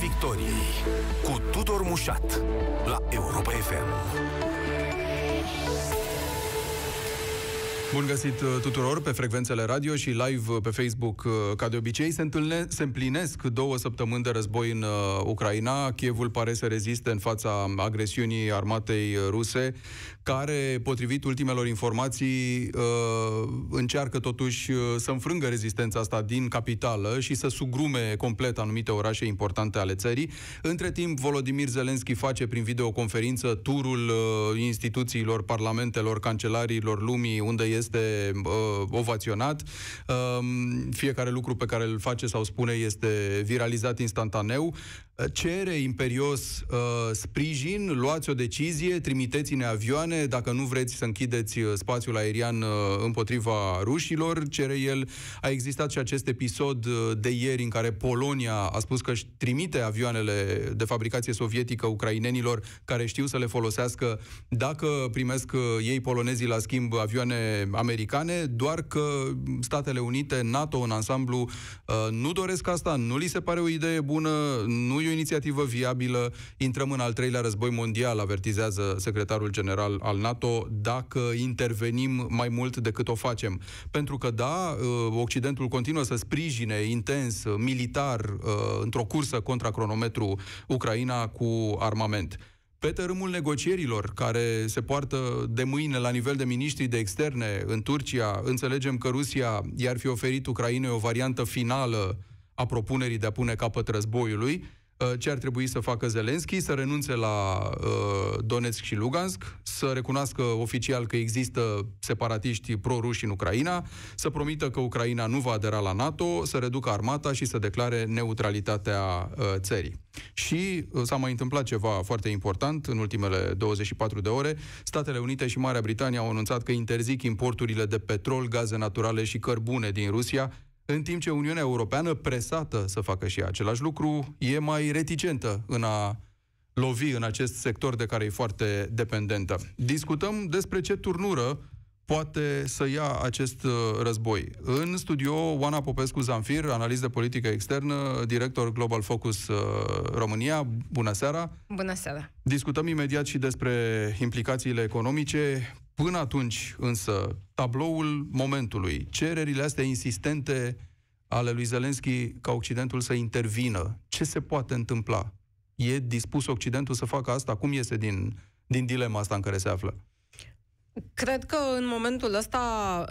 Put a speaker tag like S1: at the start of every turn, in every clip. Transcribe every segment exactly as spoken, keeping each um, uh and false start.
S1: victoriei cu Tudor Mușat la Europa F M.
S2: Bun găsit tuturor pe frecvențele radio și live pe Facebook, ca de obicei. Se, întâlne, se împlinesc două săptămâni de război în uh, Ucraina. Kievul pare să reziste în fața agresiunii armatei ruse, care, potrivit ultimelor informații, uh, încearcă totuși uh, să înfrângă rezistența asta din capitală și să sugrume complet anumite orașe importante ale țării. Între timp, Volodymyr Zelensky face prin videoconferință turul uh, instituțiilor, parlamentelor, cancelarilor lumii, unde este uh, ovaționat. Uh, fiecare lucru pe care îl face sau spune este viralizat instantaneu. Cere imperios uh, sprijin, luați o decizie, trimiteți-ne avioane, dacă nu vreți să închideți spațiul aerian uh, împotriva rușilor, cere el. A existat și acest episod uh, de ieri în care Polonia a spus că își trimite avioanele de fabricație sovietică ucrainenilor care știu să le folosească dacă primesc uh, ei polonezii la schimb avioane americane, doar că Statele Unite, NATO în ansamblu uh, nu doresc asta, nu li se pare o idee bună, nu e o inițiativă viabilă, intrăm în al treilea război mondial, avertizează secretarul general al NATO, dacă intervenim mai mult decât o facem. Pentru că, da, Occidentul continuă să sprijine intens, militar, într-o cursă contra cronometru Ucraina cu armament. Pe tărâmul negocierilor care se poartă de mâine la nivel de miniștri de externe în Turcia, înțelegem că Rusia i-ar fi oferit Ucrainei o variantă finală a propunerii de a pune capăt războiului. Ce ar trebui să facă Zelensky? Să renunțe la uh, Donetsk și Lugansk, să recunoască oficial că există separatiști pro-ruși în Ucraina, să promită că Ucraina nu va adera la NATO, să reducă armata și să declare neutralitatea uh, țării. Și uh, s-a mai întâmplat ceva foarte important în ultimele douăzeci și patru de ore. Statele Unite și Marea Britanie au anunțat că interzic importurile de petrol, gaze naturale și cărbune din Rusia, în timp ce Uniunea Europeană, presată să facă și același lucru, e mai reticentă în a lovi în acest sector de care e foarte dependentă. Discutăm despre ce turnură poate să ia acest război. În studio, Oana Popescu-Zamfir, analist de politică externă, director Global Focus România. Bună seara!
S3: Bună seara!
S2: Discutăm imediat și despre implicațiile economice. Până atunci, însă, tabloul momentului, cererile astea insistente ale lui Zelensky ca Occidentul să intervină, ce se poate întâmpla? E dispus Occidentul să facă asta? Cum iese din, din dilema asta în care se află?
S3: Cred că în momentul ăsta,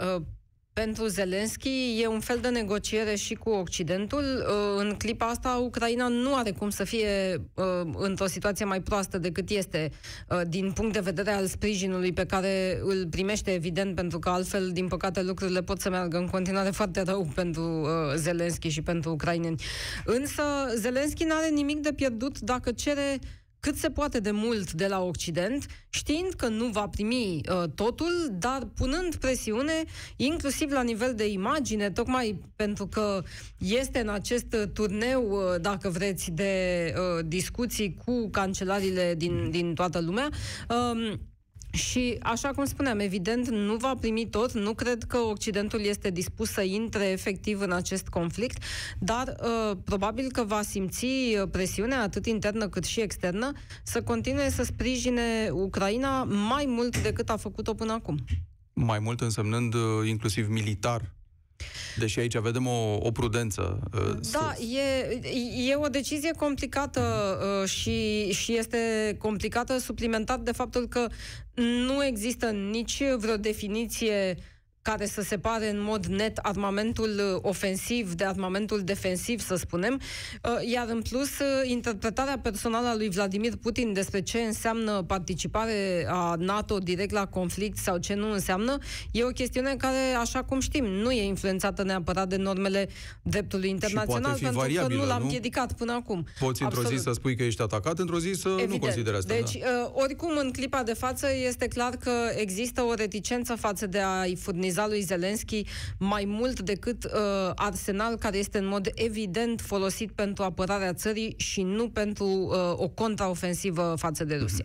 S3: pentru Zelensky, e un fel de negociere și cu Occidentul. În clipa asta, Ucraina nu are cum să fie într-o situație mai proastă decât este din punct de vedere al sprijinului pe care îl primește, evident, pentru că altfel, din păcate, lucrurile pot să meargă în continuare foarte rău pentru Zelensky și pentru ucraineni. Însă, Zelensky n-are nimic de pierdut dacă cere cât se poate de mult de la Occident, știind că nu va primi uh, totul, dar punând presiune, inclusiv la nivel de imagine, tocmai pentru că este în acest turneu, uh, dacă vreți, de uh, discuții cu cancelarile din, din toată lumea. Uh, Și, așa cum spuneam, evident, nu va primi tot, nu cred că Occidentul este dispus să intre efectiv în acest conflict, dar uh, probabil că va simți presiunea, atât internă cât și externă, să continue să sprijine Ucraina mai mult decât a făcut-o până acum.
S2: Mai mult însemnând uh, inclusiv militar. Deși aici vedem o, o prudență. Uh,
S3: da, e, e o decizie complicată uh, și, și este complicată suplimentar de faptul că nu există nici vreo definiție care să separe în mod net armamentul ofensiv de armamentul defensiv, să spunem, iar în plus interpretarea personală a lui Vladimir Putin despre ce înseamnă participare a NATO direct la conflict sau ce nu înseamnă, e o chestiune care, așa cum știm, nu e influențată neapărat de normele dreptului internațional, pentru variabilă, că nu l-am împiedicat până acum.
S2: Poți într-o zi să spui că ești atacat, într-o zi să Evident. nu consideri asta.
S3: Deci,
S2: da.
S3: oricum, în clipa de față, este clar că există o reticență față de a-i furniza lui Zelensky mai mult decât uh, arsenal care este în mod evident folosit pentru apărarea țării și nu pentru uh, o contraofensivă față de Rusia.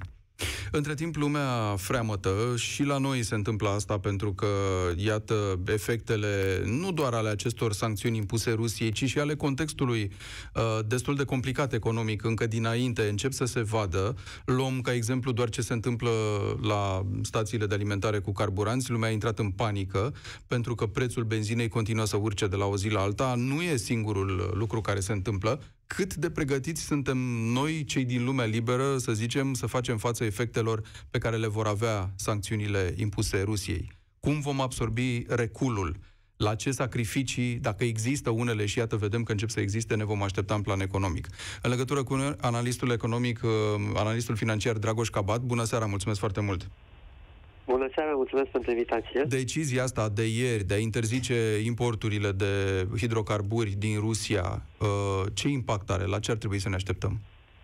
S2: Între timp, lumea freamătă și la noi se întâmplă asta pentru că, iată, efectele nu doar ale acestor sancțiuni impuse Rusiei, ci și ale contextului uh, destul de complicat economic încă dinainte încep să se vadă. Luăm ca exemplu doar ce se întâmplă la stațiile de alimentare cu carburanți. Lumea a intrat în panică pentru că prețul benzinei continuă să urce de la o zi la alta. Nu e singurul lucru care se întâmplă. Cât de pregătiți suntem noi, cei din lumea liberă, să zicem, să facem față efectelor pe care le vor avea sancțiunile impuse Rusiei? Cum vom absorbi reculul? La ce sacrificii, dacă există unele, și iată, vedem că încep să existe, ne vom aștepta în plan economic? În legătură cu analistul economic, analistul financiar Dragoș Cabat, bună seara, mulțumesc foarte mult!
S4: Bună seara, mulțumesc pentru invitație.
S2: Decizia asta de ieri de a interzice importurile de hidrocarburi din Rusia, ce impact are? La ce ar trebui să ne așteptăm?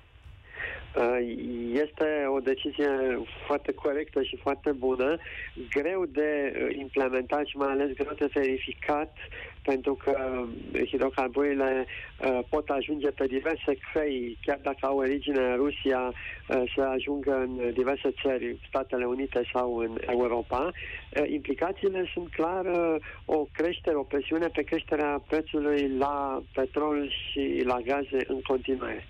S4: Este o decizie foarte corectă și foarte bună, greu de implementat și mai ales greu de verificat, pentru că hidrocarburile uh, pot ajunge pe diverse căi, chiar dacă au origine în Rusia, uh, să ajungă în diverse țări, Statele Unite sau în Europa. Uh, implicațiile sunt clar uh, o creștere, o presiune pe creșterea prețului la petrol și la gaze în continuare.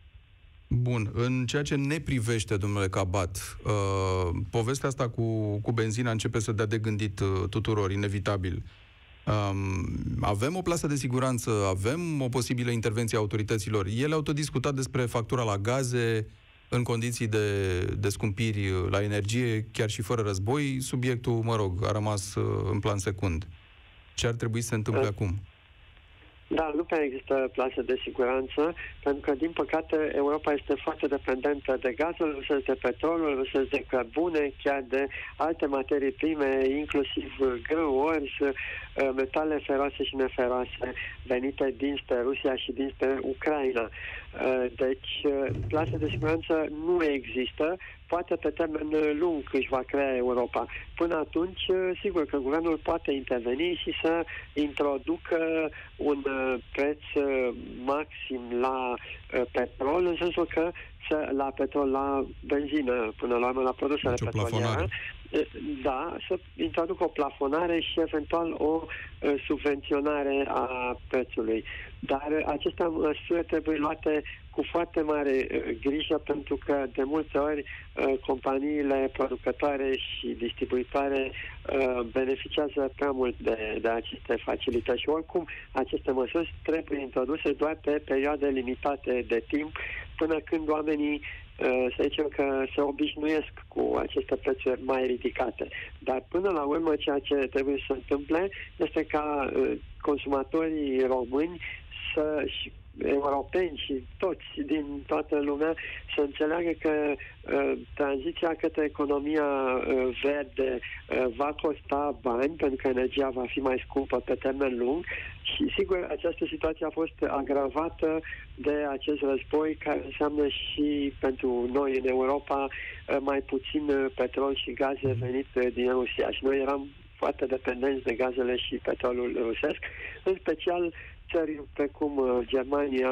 S2: Bun. În ceea ce ne privește, domnule Cabat, uh, povestea asta cu, cu benzina începe să dea de gândit uh, tuturor, inevitabil. Um, avem o plasă de siguranță, avem o posibilă intervenție a autorităților. Ele au tot discutat despre factura la gaze în condiții de, de scumpiri la energie, chiar și fără război. Subiectul, mă rog, a rămas uh, în plan secund. Ce ar trebui să se întâmple uh. acum?
S4: Da, nu prea există plasă de siguranță, pentru că, din păcate, Europa este foarte dependentă de gazul rusesc, de petrolul rusesc, de cărbune, chiar de alte materii prime, inclusiv grâuri, metale feroase și neferoase venite dinspre Rusia și dinspre Ucraina. Deci, plasă de siguranță nu există. Poate pe termen lung își va crea Europa. Până atunci, sigur că guvernul poate interveni și să introducă un preț maxim la petrol, în sensul că să, la petrol, la benzină, până la urmă la produsele
S2: deci
S4: petroliere. Da, să introducă o plafonare și eventual o uh, subvenționare a prețului. Dar aceste măsuri trebuie luate cu foarte mare uh, grijă, pentru că de multe ori uh, companiile producătoare și distribuitoare uh, beneficiază prea mult de, de aceste facilități și oricum aceste măsuri trebuie introduse doar pe perioade limitate de timp, până când oamenii să zicem că se obișnuiesc cu aceste prețuri mai ridicate. Dar până la urmă ceea ce trebuie să se întâmple este ca consumatorii români să, și europeni și toți din toată lumea să înțeleagă că uh, tranziția către economia uh, verde uh, va costa bani, pentru că energia va fi mai scumpă pe termen lung și, sigur, această situație a fost agravată de acest război, care înseamnă și pentru noi în Europa uh, mai puțin petrol și gaze venit din Rusia. Și noi eram foarte dependenți de gazele și petrolul rusesc, în special țări precum Germania,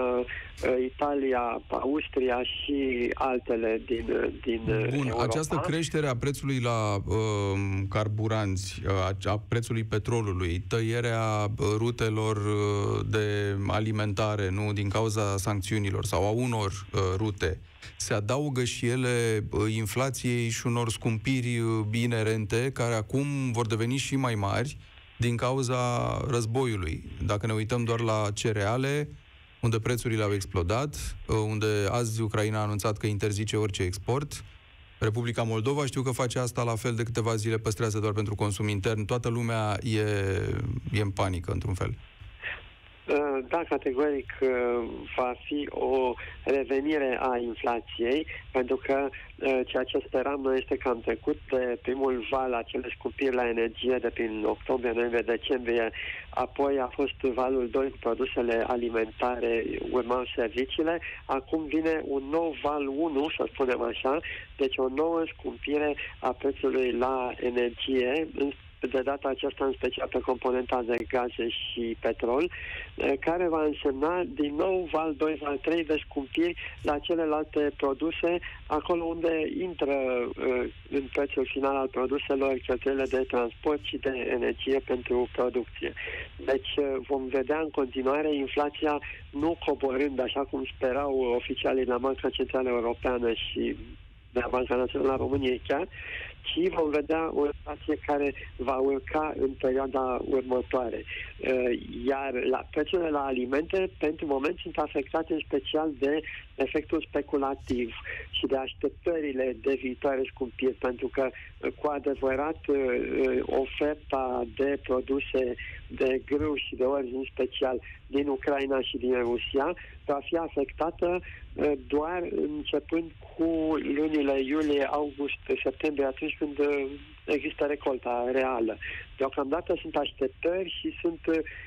S4: Italia, Austria și altele din, din
S2: Bun,
S4: Europa.
S2: Această creștere a prețului la uh, carburanți, uh, a prețului petrolului, tăierea rutelor de alimentare, nu, din cauza sancțiunilor sau a unor uh, rute, se adaugă și ele uh, inflației și unor scumpiri uh, inerente, care acum vor deveni și mai mari din cauza războiului. Dacă ne uităm doar la cereale, unde prețurile au explodat, unde azi Ucraina a anunțat că interzice orice export, Republica Moldova știu că face asta la fel, de câteva zile păstrează doar pentru consum intern. Toată lumea e, e în panică, într-un fel.
S4: Da, categoric va fi o revenire a inflației, pentru că ceea ce speram noi este că am trecut de primul val, acele scumpiri la energie de prin octombrie, noiembrie, decembrie, apoi a fost valul doi cu produsele alimentare, urmau serviciile, acum vine un nou val unu, să spunem așa, deci o nouă scumpire a prețului la energie, în de data aceasta în special pe componenta de gaze și petrol, care va însemna din nou val doi, val trei de scumpiri la celelalte produse, acolo unde intră în prețul final al produselor cheltuielile de transport și de energie pentru producție. Deci vom vedea în continuare inflația nu coborând, așa cum sperau oficialii la Banca Centrală Europeană și de la Banca Națională a României chiar, ci vom vedea o inflație care va urca în perioada următoare. Iar la prețurile la alimente, pentru moment, sunt afectate în special de efectul speculativ și de așteptările de viitoare scumpiri, pentru că, cu adevărat, oferta de produse de grâu și de orz, în special din Ucraina și din Rusia, va fi afectată doar începând cu lunile iulie, august, septembrie, atunci când există recolta reală. Deocamdată sunt așteptări și sunt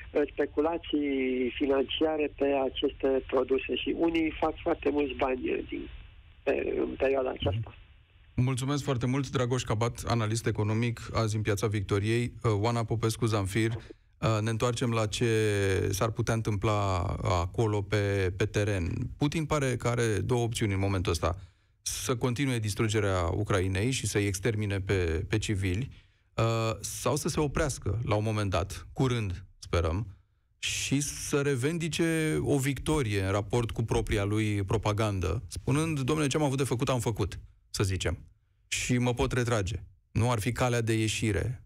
S4: speculații financiare pe aceste produse și unii fac foarte mulți bani din, pe, în perioada aceasta.
S2: Mulțumesc foarte mult, Dragoș Cabat, analist economic, azi în Piața Victoriei, Oana Popescu Zamfir. Ne întoarcem la ce s-ar putea întâmpla acolo pe, pe teren. Putin pare că are două opțiuni în momentul ăsta. Să continue distrugerea Ucrainei și să-i extermine pe, pe civili, sau să se oprească la un moment dat, curând, sperăm, și să revendice o victorie în raport cu propria lui propagandă, spunând, domnule, ce am avut de făcut, am făcut, să zicem. Și mă pot retrage. Nu ar fi calea de ieșire.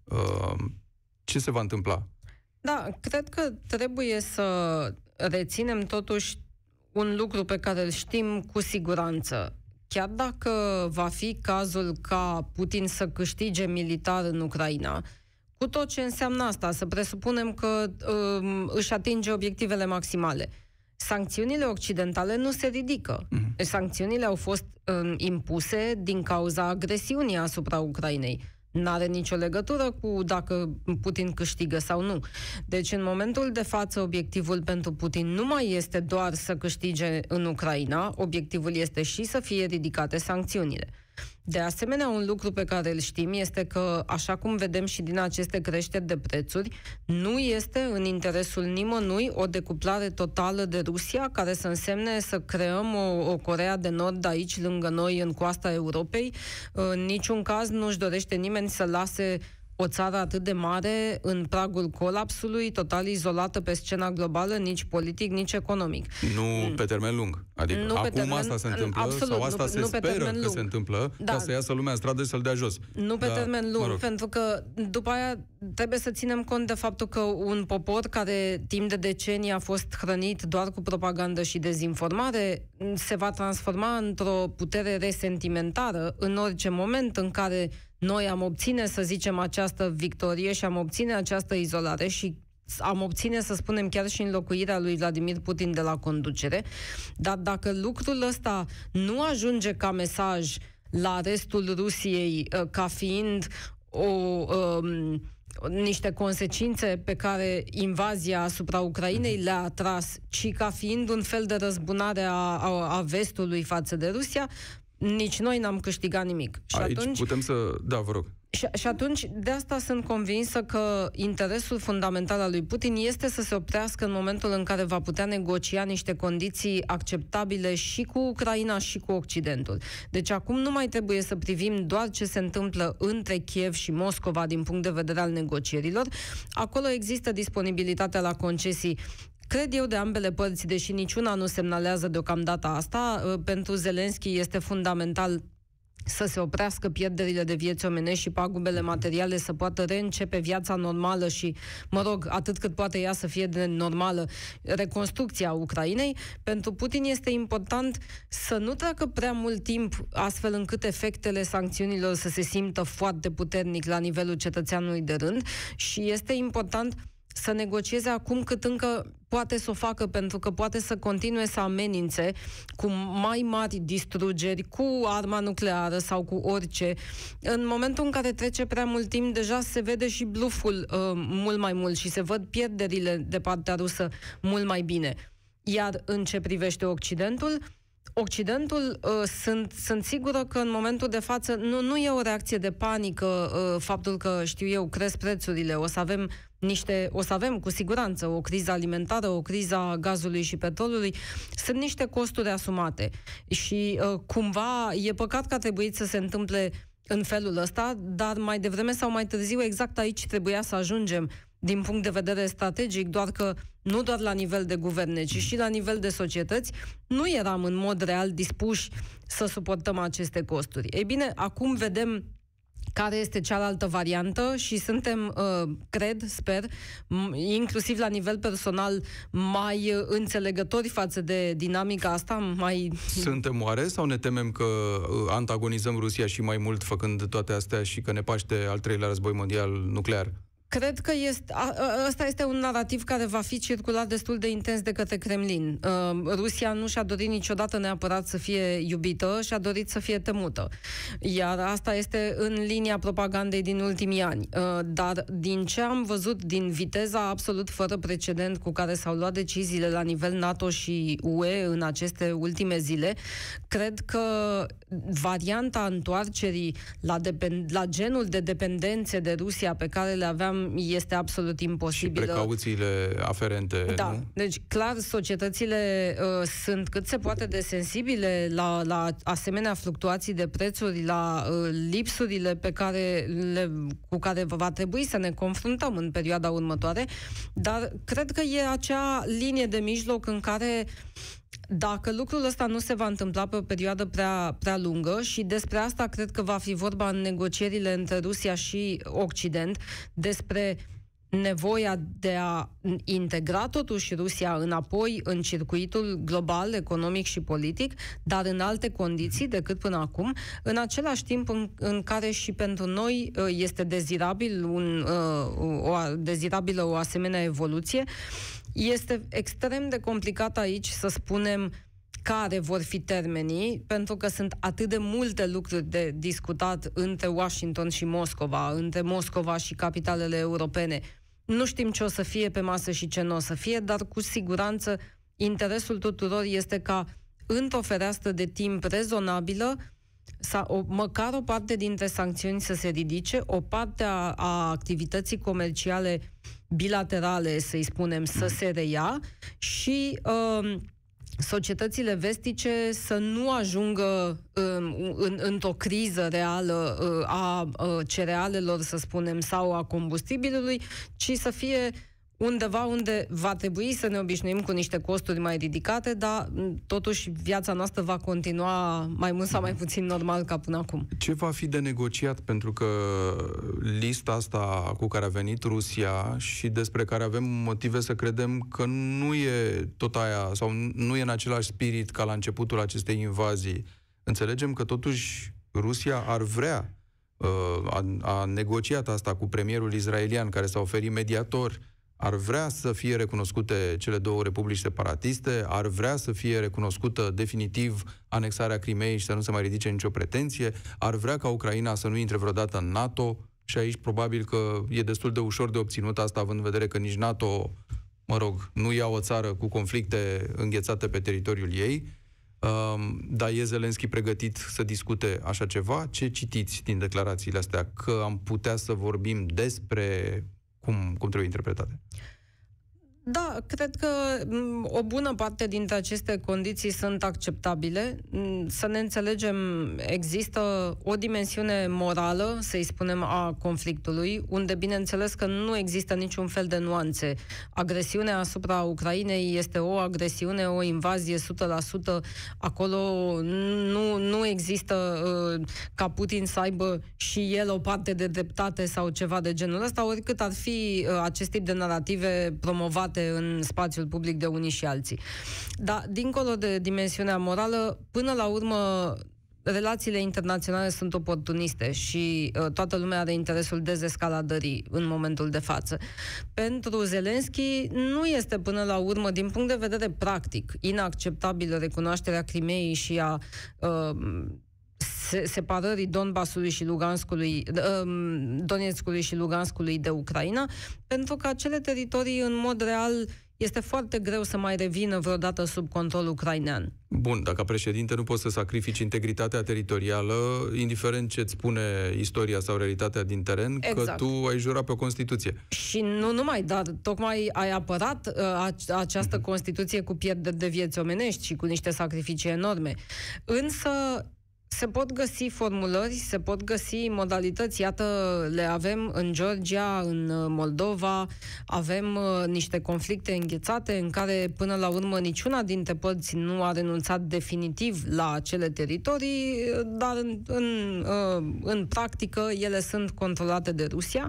S2: Ce se va întâmpla?
S3: Da, cred că trebuie să reținem totuși un lucru pe care îl știm cu siguranță. Chiar dacă va fi cazul ca Putin să câștige militar în Ucraina, cu tot ce înseamnă asta, să presupunem că um, își atinge obiectivele maximale, sancțiunile occidentale nu se ridică. Mm-hmm. Sancțiunile au fost um, impuse din cauza agresiunii asupra Ucrainei. N-are nicio legătură cu dacă Putin câștigă sau nu. Deci, în momentul de față, obiectivul pentru Putin nu mai este doar să câștige în Ucraina, obiectivul este și să fie ridicate sancțiunile. De asemenea, un lucru pe care îl știm este că, așa cum vedem și din aceste creșteri de prețuri, nu este în interesul nimănui o decuplare totală de Rusia, care să însemne să creăm o, o Coreea de Nord aici, lângă noi, în coasta Europei. În niciun caz nu-și dorește nimeni să lase o țară atât de mare în pragul colapsului, total izolată pe scena globală, nici politic, nici economic.
S2: Nu pe termen lung. Adică nu acum termen, asta se întâmplă, absolut, sau asta nu, se nu speră că lung. se întâmplă, da. Ca să iasă lumea în stradă și să-l dea jos.
S3: Nu pe
S2: da,
S3: termen lung,
S2: mă rog.
S3: Pentru că după aia trebuie să ținem cont de faptul că un popor care timp de decenii a fost hrănit doar cu propagandă și dezinformare se va transforma într-o putere resentimentară în orice moment în care noi am obține, să zicem, această victorie și am obține această izolare și am obține, să spunem, chiar și înlocuirea lui Vladimir Putin de la conducere. Dar dacă lucrul ăsta nu ajunge ca mesaj la restul Rusiei ca fiind o... Um, niște consecințe pe care invazia asupra Ucrainei le-a atras, ci ca fiind un fel de răzbunare a, a, a vestului față de Rusia, nici noi n-am câștigat nimic. Și
S2: Aici
S3: atunci,
S2: putem să... Da, vă rog.
S3: Și, și atunci, de asta sunt convinsă că interesul fundamental al lui Putin este să se oprească în momentul în care va putea negocia niște condiții acceptabile și cu Ucraina și cu Occidentul. Deci acum nu mai trebuie să privim doar ce se întâmplă între Kiev și Moscova din punct de vedere al negocierilor. Acolo există disponibilitatea la concesii, cred eu, de ambele părți, deși niciuna nu semnalează deocamdată asta. Pentru Zelenski este fundamental să se oprească pierderile de vieți omenești și pagubele materiale, să poată reîncepe viața normală și, mă rog, atât cât poate ea să fie de normală, reconstrucția Ucrainei. Pentru Putin este important să nu treacă prea mult timp astfel încât efectele sancțiunilor să se simtă foarte puternic la nivelul cetățeanului de rând și este important să negocieze acum cât încă poate să o facă, pentru că poate să continue să amenințe cu mai mari distrugeri, cu arma nucleară sau cu orice. În momentul în care trece prea mult timp, deja se vede și bluful uh, mult mai mult și se văd pierderile de partea rusă mult mai bine. Iar în ce privește Occidentul, Occidentul, uh, sunt, sunt sigură că în momentul de față nu, nu e o reacție de panică uh, faptul că, știu eu, cresc prețurile, o să avem niște, o să avem cu siguranță o criză alimentară, o criză a gazului și petrolului, sunt niște costuri asumate și uh, cumva e păcat că a trebuit să se întâmple în felul ăsta, dar mai devreme sau mai târziu exact aici trebuia să ajungem din punct de vedere strategic, doar că nu doar la nivel de guverne, ci și la nivel de societăți, nu eram în mod real dispuși să suportăm aceste costuri. Ei bine, acum vedem care este cealaltă variantă și suntem, uh, cred, sper, inclusiv la nivel personal, mai uh, înțelegători față de dinamica asta, mai...
S2: Suntem oare sau ne temem că uh, antagonizăm Rusia și mai mult făcând toate astea și că ne paște al treilea război mondial nuclear?
S3: Cred că este, a, a, ăsta este un narativ care va fi circulat destul de intens de către Kremlin. Uh, Rusia nu și-a dorit niciodată neapărat să fie iubită, și-a dorit să fie temută. Iar asta este în linia propagandei din ultimii ani. Uh, dar din ce am văzut, din viteza absolut fără precedent cu care s-au luat deciziile la nivel NATO și U E în aceste ultime zile, cred că varianta întoarcerii la, depend- la genul de dependențe de Rusia pe care le aveam este absolut imposibilă.
S2: Și precauțiile aferente,
S3: da.
S2: Nu?
S3: Deci, clar, societățile uh, sunt cât se poate de sensibile la, la asemenea fluctuații de prețuri, la uh, lipsurile pe care le, cu care va trebui să ne confruntăm în perioada următoare, dar cred că e acea linie de mijloc în care dacă lucrul ăsta nu se va întâmpla pe o perioadă prea, prea lungă, și despre asta cred că va fi vorba în negocierile între Rusia și Occident, despre nevoia de a integra totuși Rusia înapoi în circuitul global, economic și politic, dar în alte condiții decât până acum, în același timp în, în care și pentru noi este dezirabil un, o, dezirabilă o asemenea evoluție. Este extrem de complicat aici să spunem care vor fi termenii, pentru că sunt atât de multe lucruri de discutat între Washington și Moscova, între Moscova și capitalele europene. Nu știm ce o să fie pe masă și ce nu o să fie, dar cu siguranță interesul tuturor este ca într-o fereastră de timp rezonabilă sau o, măcar o parte dintre sancțiuni să se ridice, o parte a, a activității comerciale bilaterale, să-i spunem, să se reia și uh, societățile vestice să nu ajungă uh, în, într-o criză reală uh, a uh, cerealelor, să spunem, sau a combustibilului, ci să fie undeva unde va trebui să ne obișnuim cu niște costuri mai ridicate, dar totuși viața noastră va continua mai mult sau mai puțin normal ca până acum.
S2: Ce va fi de negociat? Pentru că lista asta cu care a venit Rusia și despre care avem motive să credem că nu e tot aia, sau nu e în același spirit ca la începutul acestei invazii. Înțelegem că totuși Rusia ar vrea, a, a negociat asta cu premierul israelian care s-a oferit mediator, ar vrea să fie recunoscute cele două republici separatiste, ar vrea să fie recunoscută definitiv anexarea Crimeei și să nu se mai ridice nicio pretenție, ar vrea ca Ucraina să nu intre vreodată în NATO, și aici probabil că e destul de ușor de obținut asta, având în vedere că nici NATO, mă rog, nu ia o țară cu conflicte înghețate pe teritoriul ei. Um, dar e Zelenski pregătit să discute așa ceva? Ce citiți din declarațiile astea? Că am putea să vorbim despre Cum, cum trebuie interpretate?
S3: Da, cred că o bună parte dintre aceste condiții sunt acceptabile. Să ne înțelegem, există o dimensiune morală, să-i spunem, a conflictului, unde bineînțeles că nu există niciun fel de nuanțe. Agresiunea asupra Ucrainei este o agresiune, o invazie o sută la sută. Acolo nu, nu există uh, ca Putin să aibă și el o parte de dreptate sau ceva de genul ăsta, oricât ar fi uh, acest tip de narrative promovate în spațiul public de unii și alții. Dar, dincolo de dimensiunea morală, până la urmă, relațiile internaționale sunt oportuniste și uh, toată lumea are interesul dezescaladării în momentul de față. Pentru Zelenski nu este până la urmă, din punct de vedere practic, inacceptabilă recunoașterea Crimeei și a uh, separării Donbasului și Luganskului, Donetskului și Luganskului de Ucraina, pentru că acele teritorii, în mod real, este foarte greu să mai revină vreodată sub control ucrainean.
S2: Bun, dacă președinte nu poți să sacrifici integritatea teritorială, indiferent ce îți spune istoria sau realitatea din teren, exact. Că tu ai jurat pe o Constituție.
S3: Și nu numai, dar tocmai ai apărat uh, această mm-hmm. Constituție cu pierderi de vieți omenești și cu niște sacrificii enorme. Însă se pot găsi formulări, se pot găsi modalități. Iată, le avem în Georgia, în Moldova, avem uh, niște conflicte înghețate în care, până la urmă, niciuna dintre părți nu a renunțat definitiv la acele teritorii, dar în, în, uh, în practică ele sunt controlate de Rusia.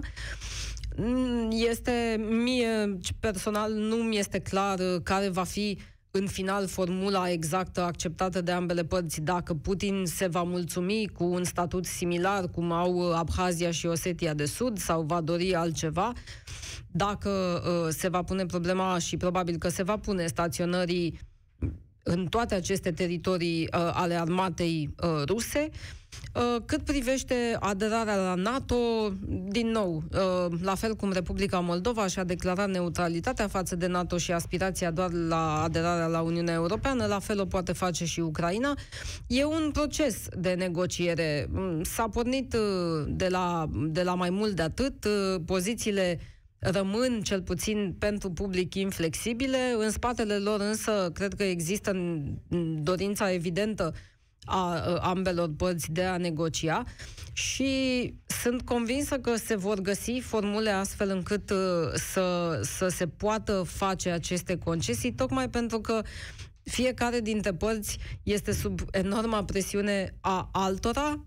S3: Este, mie personal, nu mi este clar care va fi în final formula exactă acceptată de ambele părți, dacă Putin se va mulțumi cu un statut similar cum au Abhazia și Osetia de Sud sau va dori altceva, dacă uh, se va pune problema, și probabil că se va pune, staționării în toate aceste teritorii uh, ale armatei uh, ruse. Uh, cât privește aderarea la NATO, din nou, uh, la fel cum Republica Moldova și-a declarat neutralitatea față de NATO și aspirația doar la aderarea la Uniunea Europeană, la fel o poate face și Ucraina. E un proces de negociere. S-a pornit uh, de la, de la mai mult de atât. Uh, pozițiile rămân, cel puțin pentru public, inflexibile. În spatele lor însă cred că există dorința evidentă a ambelor părți de a negocia și sunt convinsă că se vor găsi formule astfel încât să, să se poată face aceste concesii, tocmai pentru că fiecare dintre părți este sub enorma presiune a altora.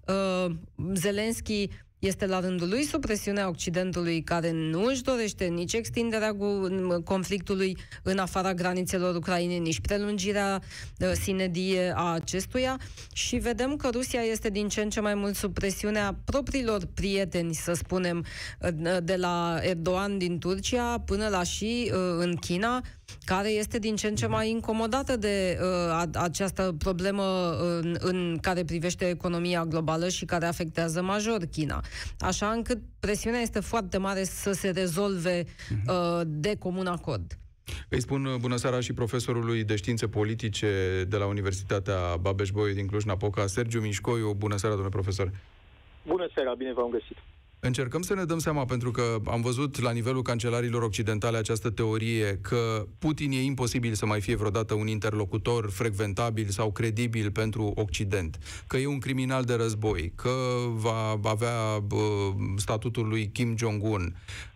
S3: Zelensky este la rândul lui sub presiunea Occidentului, care nu își dorește nici extinderea conflictului în afara granițelor Ucrainei, nici prelungirea uh, sinedie a acestuia, și vedem că Rusia este din ce în ce mai mult sub presiunea propriilor prieteni, să spunem, uh, de la Erdogan din Turcia până la și uh, în China, care este din ce în ce mai incomodată de uh, această problemă în, în care privește economia globală și care afectează major China. Așa încât presiunea este foarte mare să se rezolve uh, de comun acord.
S2: Îi spun bună seara și profesorului de științe politice de la Universitatea Babeș-Bolyai din Cluj-Napoca, Sergiu Mișcoiu. Bună seara, domnule profesor!
S5: Bună seara, bine v-am găsit!
S2: Încercăm să ne dăm seama, pentru că am văzut la nivelul cancelarilor occidentale această teorie că Putin e imposibil să mai fie vreodată un interlocutor frecventabil sau credibil pentru Occident, că e un criminal de război, că va avea bă, statutul lui Kim Jong-un,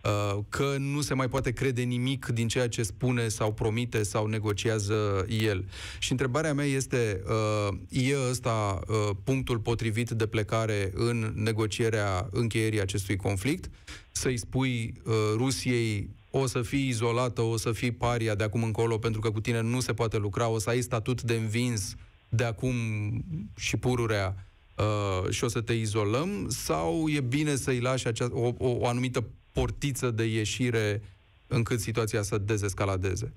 S2: că nu se mai poate crede nimic din ceea ce spune sau promite sau negociază el. Și întrebarea mea este, e ăsta punctul potrivit de plecare în negocierea încheierii acestui conflict? Să-i spui uh, Rusiei o să fii izolată, o să fii paria de acum încolo pentru că cu tine nu se poate lucra, o să ai statut de învins de acum și pururea uh, și o să te izolăm? Sau e bine să-i lași acea, o, o, o anumită portiță de ieșire încât situația să dezescaladeze?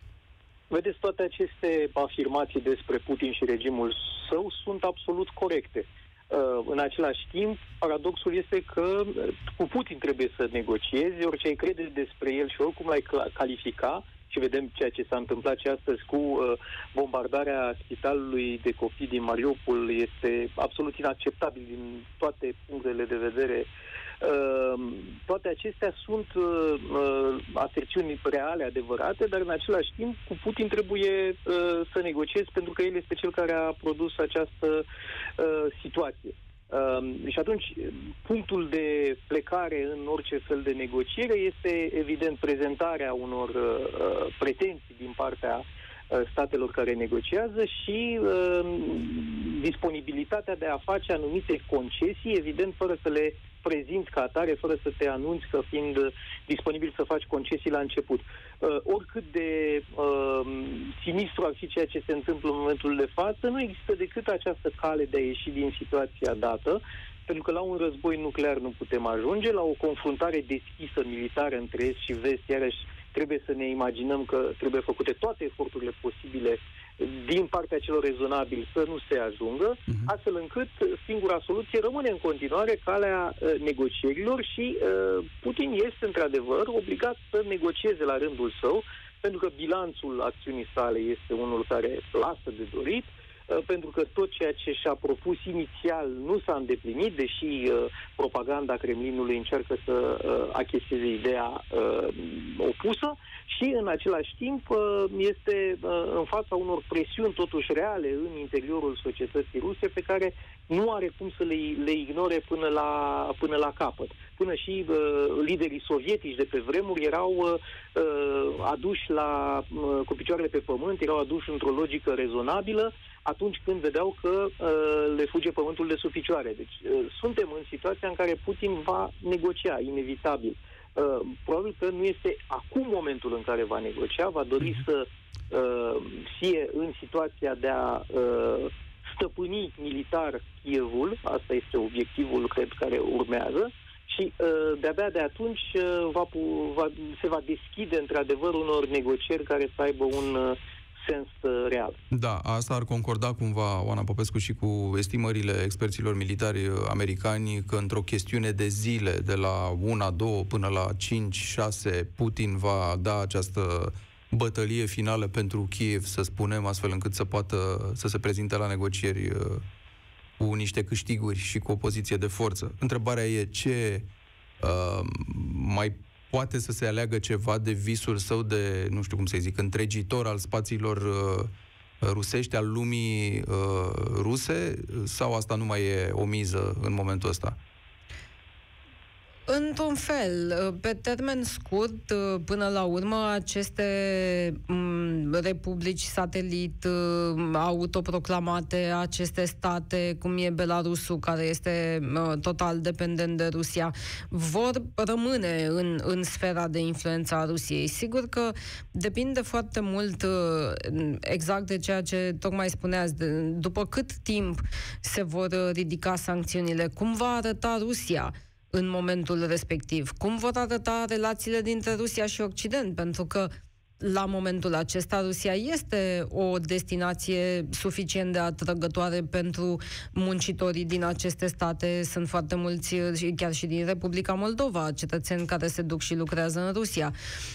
S5: Vedeți, toate aceste afirmații despre Putin și regimul său sunt absolut corecte. Uh, în același timp, paradoxul este că cu Putin trebuie să negociezi, orice ai crede despre el și oricum l-ai califica, și vedem ceea ce s-a întâmplat și astăzi cu uh, bombardarea spitalului de copii din Mariupol, este absolut inacceptabil din toate punctele de vedere. Uh, toate acestea sunt uh, aserțiuni reale, adevărate, dar în același timp cu Putin trebuie uh, să negociezi, pentru că el este cel care a produs această uh, situație. Uh, și atunci, punctul de plecare în orice fel de negociere este, evident, prezentarea unor uh, pretenții din partea uh, statelor care negociază și uh, disponibilitatea de a face anumite concesii, evident, fără să le prezinți ca atare, fără să te anunți că fiind disponibil să faci concesii la început. Uh, oricât de uh, sinistru ar fi ceea ce se întâmplă în momentul de față, nu există decât această cale de a ieși din situația dată, pentru că la un război nuclear nu putem ajunge, la o confruntare deschisă militară între est și vest, iarăși trebuie să ne imaginăm că trebuie făcute toate eforturile posibile din partea celor rezonabili să nu se ajungă, uh-huh. astfel încât singura soluție rămâne în continuare calea uh, negocierilor și uh, Putin este într-adevăr obligat să negocieze la rândul său, pentru că bilanțul acțiunii sale este unul care lasă de dorit, pentru că tot ceea ce și-a propus inițial nu s-a îndeplinit, deși uh, propaganda Kremlinului încearcă să uh, acheseze ideea uh, opusă și în același timp uh, este uh, în fața unor presiuni totuși reale în interiorul societății ruse pe care nu are cum să le, le ignore până la, până la capăt. Până și uh, liderii sovietici de pe vremuri erau uh, aduși la, uh, cu picioarele pe pământ, erau aduși într-o logică rezonabilă atunci când vedeau că uh, le fuge pământul de sub picioare. Deci uh, suntem în situația în care Putin va negocia, inevitabil. Uh, probabil că nu este acum momentul în care va negocia, va dori să uh, fie în situația de a uh, stăpâni militar Kievul, asta este obiectivul, cred, care urmează, și uh, de-abia de atunci uh, va, va, se va deschide într-adevăr unor negocieri care să aibă un uh, sens uh, real.
S2: Da, asta ar concorda cumva, Oana Popescu, și cu estimările experților militari americani că într-o chestiune de zile, de la una, două până la cinci, șase, Putin va da această bătălie finală pentru Kiev, să spunem, astfel încât să poată să se prezinte la negocieri cu niște câștiguri și cu o poziție de forță. Întrebarea e ce uh, mai poate să se aleagă ceva de visul său de, nu știu cum să zic, întregitor al spațiilor uh, rusești, al lumii uh, ruse, sau asta nu mai e o miză în momentul ăsta?
S3: Într-un fel, pe termen scurt, până la urmă, aceste republici satelit autoproclamate, aceste state, cum e Belarusul, care este total dependent de Rusia, vor rămâne în, în sfera de influență a Rusiei. Sigur că depinde foarte mult exact de ceea ce tocmai spuneați, de, după cât timp se vor ridica sancțiunile, cum va arăta Rusia în momentul respectiv. Cum vor arăta relațiile dintre Rusia și Occident? Pentru că la momentul acesta Rusia este o destinație suficient de atrăgătoare pentru muncitorii din aceste state. Sunt foarte mulți, chiar și din Republica Moldova, cetățeni care se duc și lucrează în Rusia.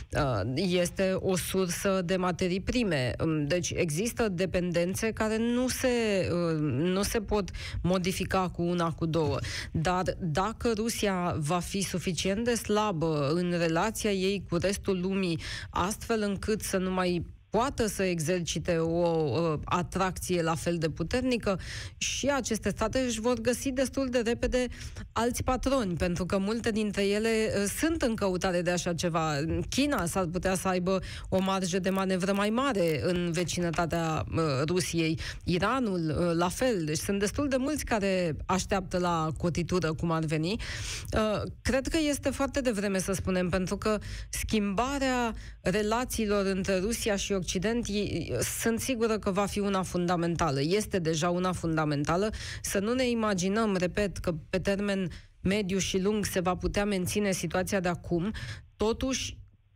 S3: Este o sursă de materii prime. Deci există dependențe care nu se, nu se pot modifica cu una, cu două. Dar dacă Rusia va fi suficient de slabă în relația ei cu restul lumii, astfel încât să nu mai poată să exercite o uh, atracție la fel de puternică, și aceste state își vor găsi destul de repede alți patroni, pentru că multe dintre ele uh, sunt în căutare de așa ceva. China s-ar putea să aibă o marjă de manevră mai mare în vecinătatea uh, Rusiei, Iranul uh, la fel. Deci sunt destul de mulți care așteaptă la cotitură, cum ar veni. Uh, cred că este foarte devreme să spunem, pentru că schimbarea relațiilor între Rusia și Occident, sunt sigură că va fi una fundamentală. Este deja una fundamentală. Să nu ne imaginăm, repet, că pe termen mediu și lung se va putea menține situația de acum. Totuși,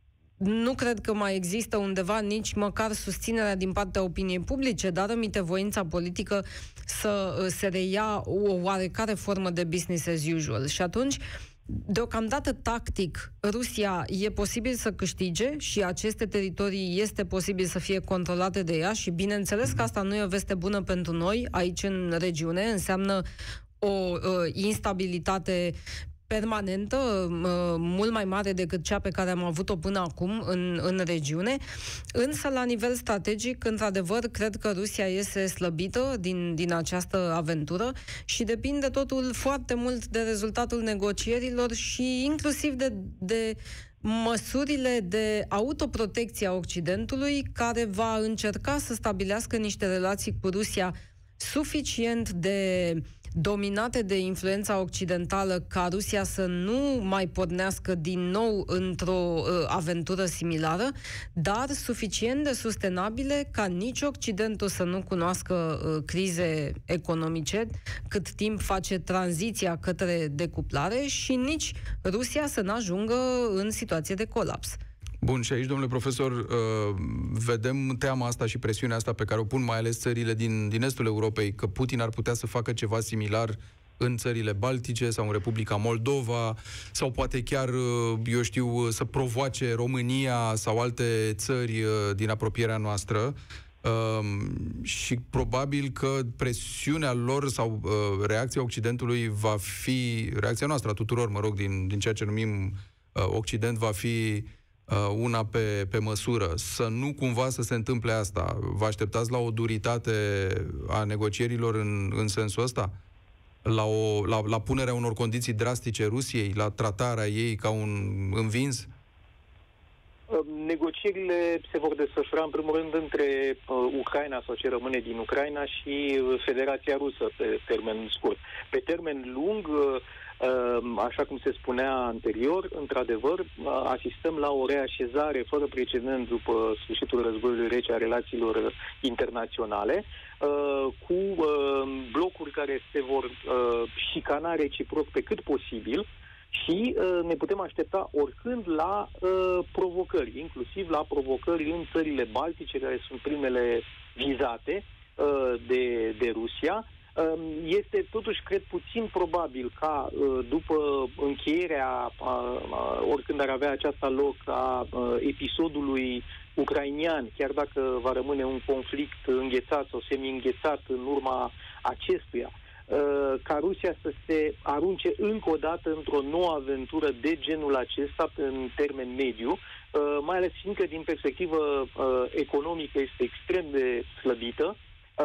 S3: nu cred că mai există undeva nici măcar susținerea din partea opiniei publice, dar aminte voința politică să se reia o oarecare formă de business as usual. Și atunci, deocamdată, tactic, Rusia e posibil să câștige și aceste teritorii este posibil să fie controlate de ea și bineînțeles că asta nu e o veste bună pentru noi aici în regiune, înseamnă o uh, instabilitate permanentă, mult mai mare decât cea pe care am avut-o până acum în, în regiune, însă la nivel strategic, într-adevăr, cred că Rusia iese slăbită din, din această aventură și depinde totul foarte mult de rezultatul negocierilor și inclusiv de, de măsurile de autoprotecție a Occidentului, care va încerca să stabilească niște relații cu Rusia suficient de dominate de influența occidentală ca Rusia să nu mai pornească din nou într-o uh, aventură similară, dar suficient de sustenabile ca nici Occidentul să nu cunoască uh, crize economice cât timp face tranziția către decuplare și nici Rusia să n-ajungă în situație de colaps.
S2: Bun, și aici, domnule profesor, uh, vedem teama asta și presiunea asta pe care o pun mai ales țările din, din estul Europei, că Putin ar putea să facă ceva similar în țările Baltice sau în Republica Moldova, sau poate chiar, eu știu, să provoace România sau alte țări din apropierea noastră. Um, și probabil că presiunea lor sau uh, reacția Occidentului va fi, reacția noastră a tuturor, mă rog, din, din ceea ce numim uh, Occident, va fi uh, una pe, pe măsură. Să nu cumva să se întâmple asta. Vă așteptați la o duritate a negocierilor în, în sensul ăsta? La, o, la, la punerea unor condiții drastice Rusiei, la tratarea ei ca un învins?
S5: Negocierile se vor desfășura în primul rând între uh, Ucraina sau ce rămâne din Ucraina și Federația Rusă pe termen scurt. Pe termen lung, uh, așa cum se spunea anterior, într-adevăr, uh, asistăm la o reașezare fără precedent după sfârșitul războiului rece a relațiilor internaționale, uh, cu uh, blocuri care se vor uh, șicana reciproc pe cât posibil. Și uh, ne putem aștepta oricând la uh, provocări, inclusiv la provocări în țările Baltice, care sunt primele vizate uh, de, de Rusia. Uh, este totuși, cred, puțin probabil ca uh, după încheierea, uh, uh, oricând ar avea aceasta loc, a uh, episodului ucrainian, chiar dacă va rămâne un conflict înghețat sau semi-înghețat în urma acestuia, ca Rusia să se arunce încă o dată într-o nouă aventură de genul acesta în termen mediu, mai ales fiindcă din perspectivă economică este extrem de slăbită.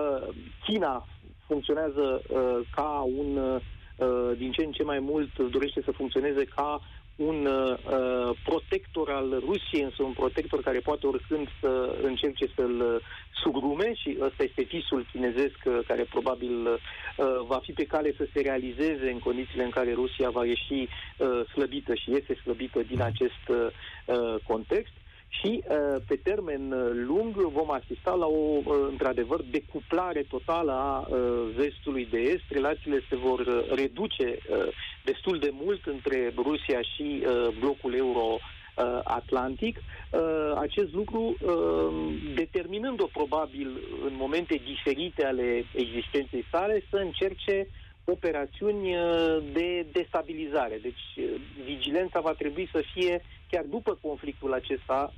S5: China funcționează ca un, din ce în ce mai mult dorește să funcționeze ca un uh, protector al Rusiei, însă un protector care poate oricând să încerce să-l sugrume, și ăsta este visul chinezesc care probabil uh, va fi pe cale să se realizeze în condițiile în care Rusia va ieși uh, slăbită și iese slăbită din acest uh, context. Și, pe termen lung, vom asista la o, într-adevăr, decuplare totală a vestului de est. Relațiile se vor reduce destul de mult între Rusia și blocul euro-atlantic. Acest lucru determinând-o, probabil, în momente diferite ale existenței sale, să încerce operațiuni de destabilizare. Deci, vigilența va trebui să fie, chiar după conflictul acesta,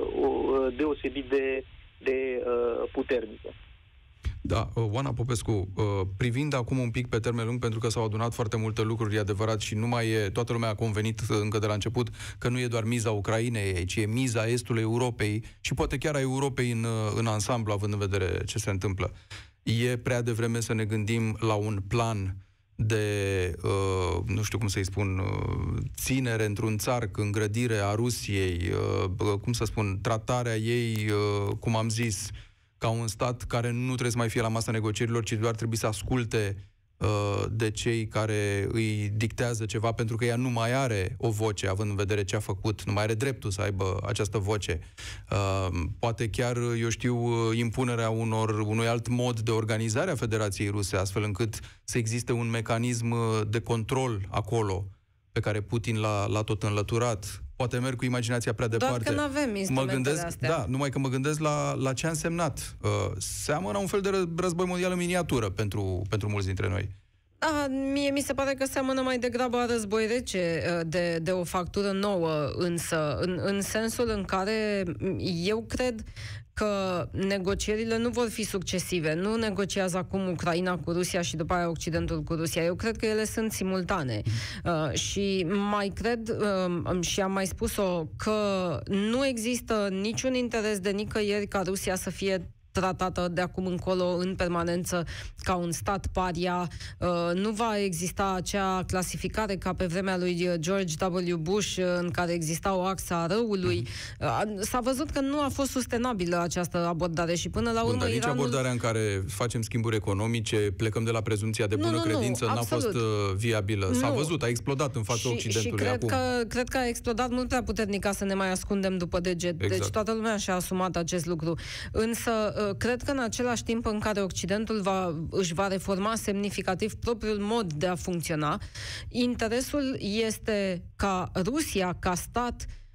S5: deosebit de, de puternică.
S2: Da, Oana Popescu, privind acum un pic pe termen lung, pentru că s-au adunat foarte multe lucruri, e adevărat, și nu mai e, toată lumea a convenit încă de la început că nu e doar miza Ucrainei, ci e miza Estului Europei și poate chiar a Europei în, în ansamblu, având în vedere ce se întâmplă. E prea devreme să ne gândim la un plan de, uh, nu știu cum să-i spun, uh, ținere într-un țarc, îngrădire a Rusiei, uh, cum să spun, tratarea ei, uh, cum am zis, ca un stat care nu trebuie să mai fie la masa negocierilor, ci doar trebuie să asculte uh, de cei care îi dictează ceva, pentru că ea nu mai are o voce, având în vedere ce a făcut, nu mai are dreptul să aibă această voce. Uh, poate chiar, eu știu, impunerea unor, unui alt mod de organizare a Federației Ruse, astfel încât să existe un mecanism de control acolo, pe care Putin l-a, l-a tot înlăturat. Poate merg cu imaginația prea departe.
S3: Doar că n-avem instrumentele astea.
S2: Da, numai că mă gândesc la, la ce a însemnat. Uh, seamănă un fel de război mondial în miniatură pentru, pentru mulți dintre noi.
S3: Da, mie mi se pare că seamănă mai degrabă a război rece de, de o factură nouă, însă, în, în sensul în care eu cred că negocierile nu vor fi succesive. Nu negociază acum Ucraina cu Rusia și după aia Occidentul cu Rusia. Eu cred că ele sunt simultane. Uh, și mai cred, uh, și am mai spus-o, că nu există niciun interes de nicăieri ca Rusia să fie tratată de acum încolo în permanență ca un stat paria. Uh, nu va exista acea clasificare ca pe vremea lui George W. Bush, în care exista o axă a răului. Uh, s-a văzut că nu a fost sustenabilă această abordare și până la urmă...
S2: Bun, dar nici
S3: Iranul...
S2: abordarea în care facem schimburi economice, plecăm de la prezumția de bună nu, nu, credință, nu, n-a fost uh, viabilă. S-a nu. văzut, a explodat în fața și, Occidentului
S3: și cred
S2: acum.
S3: Că, cred că a explodat mult prea puternic ca să ne mai ascundem după deget. Exact. Deci toată lumea și-a asumat acest lucru. Însă cred că în același timp în care Occidentul va, își va reforma semnificativ propriul mod de a funcționa, interesul este ca Rusia, ca stat,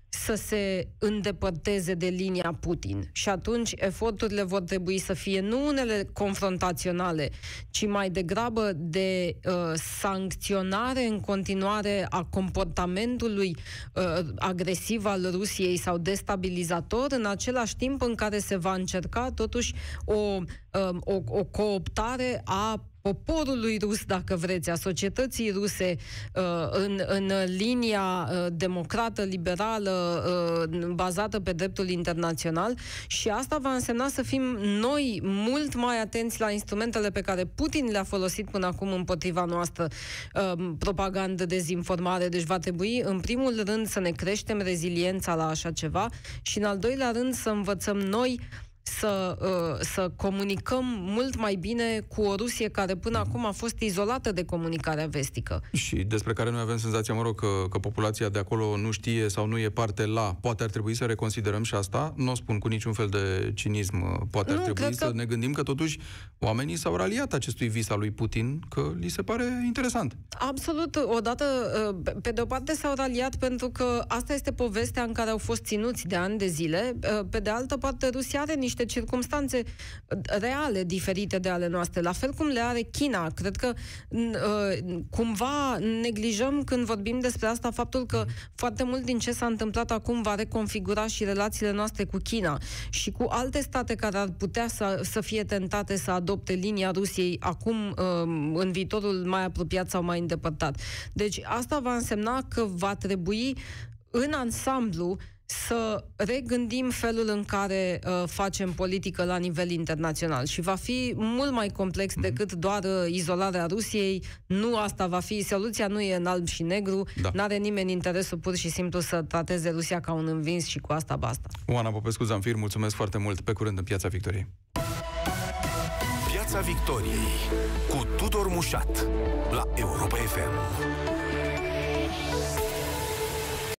S3: să se îndepărteze de linia Putin. Și atunci eforturile vor trebui să fie nu unele confrontaționale, ci mai degrabă de uh, sancționare în continuare a comportamentului uh, agresiv al Rusiei sau destabilizator, în același timp în care se va încerca totuși o, uh, o, o cooptare a poporului rus, dacă vreți, a societății ruse în, în linia democrată, liberală, bazată pe dreptul internațional, și asta va însemna să fim noi mult mai atenți la instrumentele pe care Putin le-a folosit până acum împotriva noastră, propagandă, dezinformare. Deci va trebui, în primul rând, să ne creștem reziliența la așa ceva și, în al doilea rând, să învățăm noi Să, uh, să comunicăm mult mai bine cu o Rusie care până acum a fost izolată de comunicarea vestică.
S2: Și despre care noi avem senzația, mă rog, că, că populația de acolo nu știe sau nu e parte la. Poate ar trebui să reconsiderăm și asta. Nu o spun cu niciun fel de cinism. Poate
S3: nu,
S2: ar trebui să
S3: că...
S2: ne gândim că totuși oamenii s-au raliat acestui vis al lui Putin, că li se pare interesant.
S3: Absolut. Odată, pe de o parte s-au raliat pentru că asta este povestea în care au fost ținuți de ani de zile. Pe de altă parte, Rusia are niște circumstanțe reale diferite de ale noastre, la fel cum le are China. Cred că cumva neglijăm când vorbim despre asta faptul că foarte mult din ce s-a întâmplat acum va reconfigura și relațiile noastre cu China și cu alte state care ar putea să, să fie tentate să adopte linia Rusiei acum în viitorul mai apropiat sau mai îndepărtat. Deci asta va însemna că va trebui în ansamblu să regândim felul în care uh, facem politică la nivel internațional și va fi mult mai complex mm-hmm. decât doar uh, izolarea Rusiei. Nu asta va fi, soluția nu e în alb și negru, da. N-are nimeni interesul pur și simplu să trateze Rusia ca un învins și cu asta basta.
S2: Oana Popescu-Zamfir, mulțumesc foarte mult, pe curând în Piața Victoriei.
S1: Piața Victoriei cu Tudor Mușat la Europa F M.